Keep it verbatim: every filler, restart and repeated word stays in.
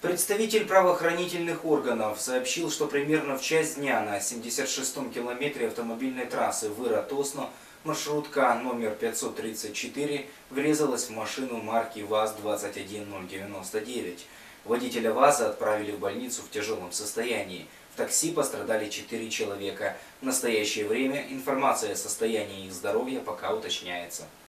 Представитель правоохранительных органов сообщил, что примерно в час дня на семьдесят шестом километре автомобильной трассы Выра-Тосно маршрутка номер пятьсот тридцать четыре врезалась в машину марки ВАЗ двадцать один ноль девяносто девять. Водителя ВАЗа отправили в больницу в тяжелом состоянии. В такси пострадали четыре человека. В настоящее время информация о состоянии их здоровья пока уточняется.